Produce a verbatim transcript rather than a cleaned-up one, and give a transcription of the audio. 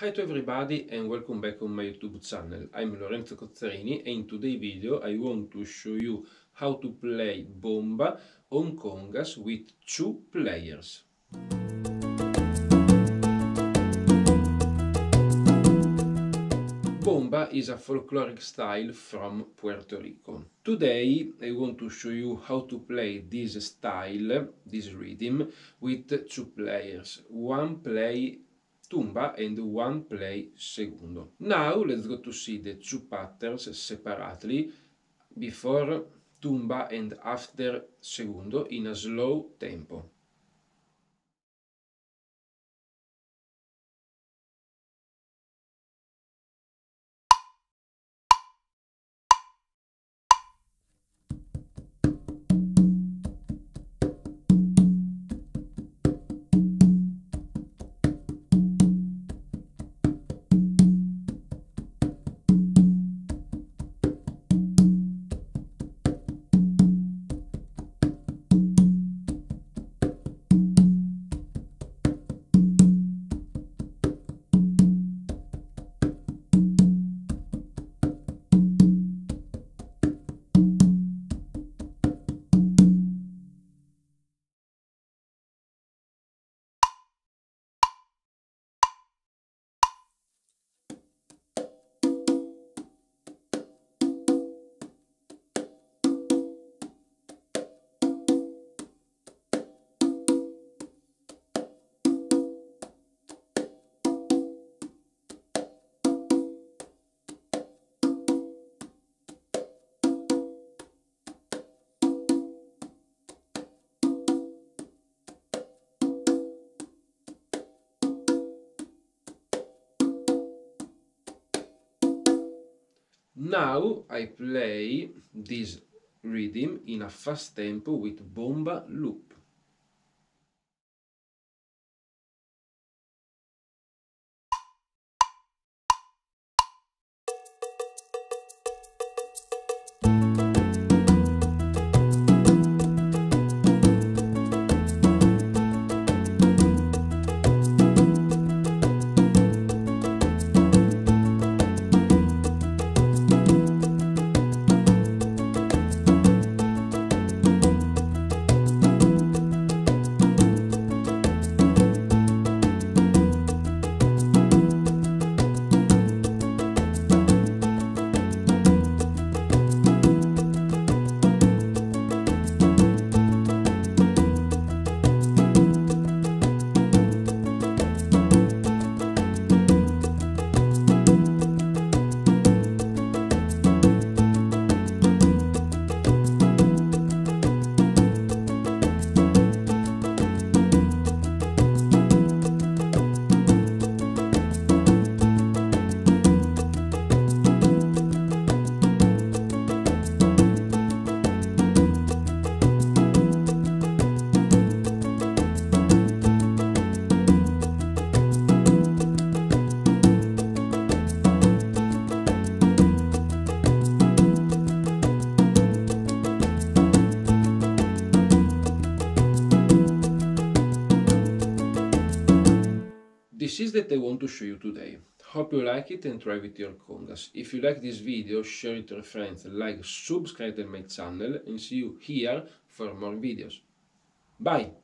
Hi to everybody and welcome back on my YouTube channel. I'm Lorenzo Cozzarini and in today's video I want to show you how to play Bomba on congas with two players. Bomba is a folkloric style from Puerto Rico. Today I want to show you how to play this style, this rhythm, with two players. One play tumba and one play segundo. Now let's go to see the two patterns separately, before tumba and after segundo, in a slow tempo. Now I play this rhythm in a fast tempo with bomba loop. This is that I want to show you today. Hope you like it and try with your congas. If you like this video, share it to your friends, like, subscribe to my channel and see you here for more videos. Bye!